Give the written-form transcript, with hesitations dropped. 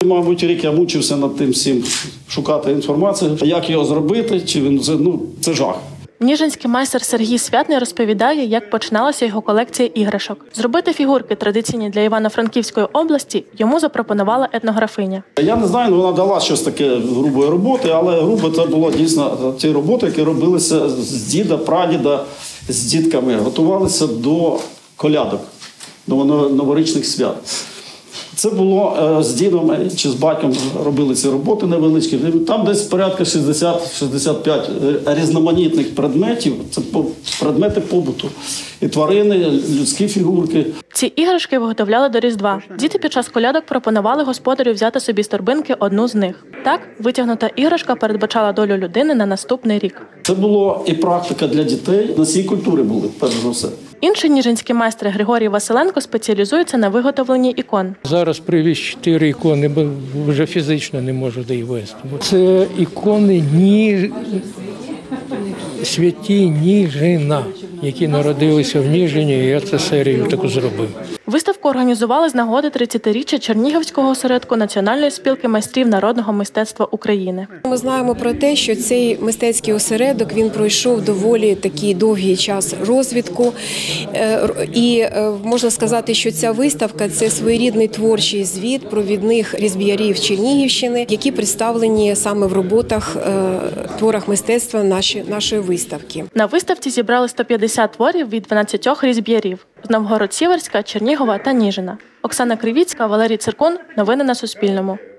Мабуть, рік я мучився над тим всім, шукати інформацію, як його зробити, чи він, це жах. Ніжинський майстер Сергій Святний розповідає, як починалася його колекція іграшок. Зробити фігурки, традиційні для Івано-Франківської області, йому запропонувала етнографиня. Я не знаю, вона дала щось таке грубої роботи, але грубо це було дійсно ті роботи, які робилися з діда, прадіда, з дітками, готувалися до колядок, до новорічних свят. Це було з дідом чи з батьком робили ці роботи невеличкі. Там десь порядка 60-65 різноманітних предметів. Це предмети побуту. І тварини, людські фігурки. Ці іграшки виготовляли до Різдва. Діти під час колядок пропонували господарю взяти собі з торбинки одну з них. Так, витягнута іграшка передбачала долю людини на наступний рік. Це було і практика для дітей. Носії культури були, перш за все. Інший ніжинський майстер Григорій Василенко спеціалізується на виготовленні ікон. Зараз привіз 4 ікони, бо вже фізично не можу довести. Це ікони святі Ніжина, які народилися в Ніжині, і я цю серію таку зробив. Виставку організували з нагоди 30-річчя Чернігівського осередку Національної спілки майстрів народного мистецтва України. Ми знаємо про те, що цей мистецький осередок він пройшов доволі такий довгий час розвитку. І можна сказати, що ця виставка – це своєрідний творчий звіт провідних різб'ярів Чернігівщини, які представлені саме в роботах, творах мистецтва нашої виставки. На виставці зібрали 150 творів від 12 різб'ярів з Новгород-Сіверська, Чернігова та Ніжина. Оксана Кривіцька, Валерій Циркун. Новини на Суспільному.